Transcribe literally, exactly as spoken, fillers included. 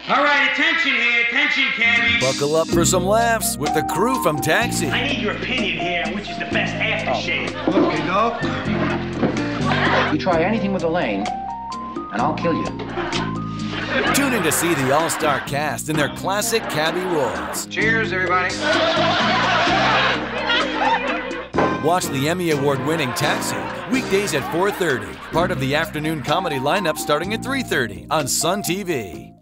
All right, attention here, attention, cabbies. Buckle up for some laughs with the crew from Taxi. I need your opinion here on which is the best aftershave. Okay, Doc. You try anything with Elaine, and I'll kill you. Tune in to see the all-star cast in their Classic Cabbie roles. Cheers, everybody. Watch the Emmy Award-winning Taxi weekdays at four thirty, part of the afternoon comedy lineup starting at three thirty on SunTV.